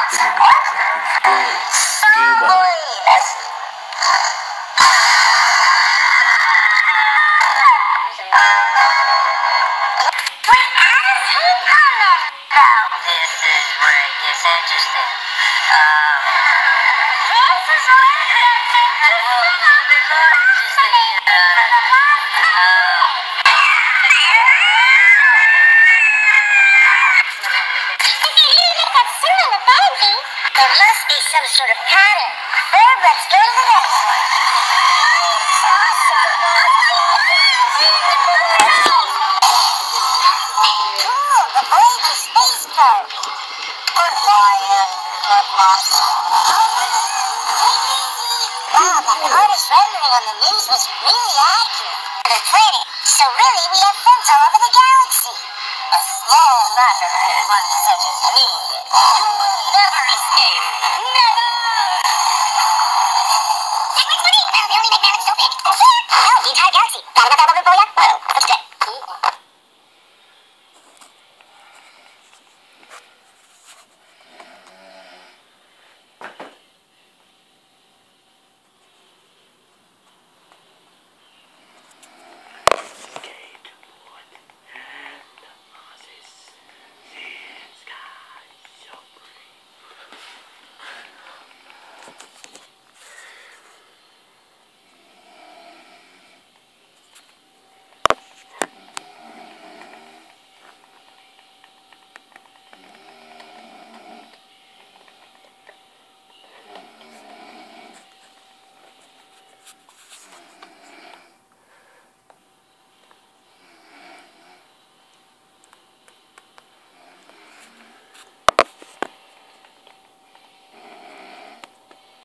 Interesting. There must be some sort of pattern. Well, let's go to the next one. Cool, the Voyager space probe. Orion, wow, that artist rendering on the news was really accurate. The planet. So really, we have friends all over the galaxy. A small matter for one such as me. You will never escape. Never! Well, the only make mammals so big. No, the entire galaxy. Got enough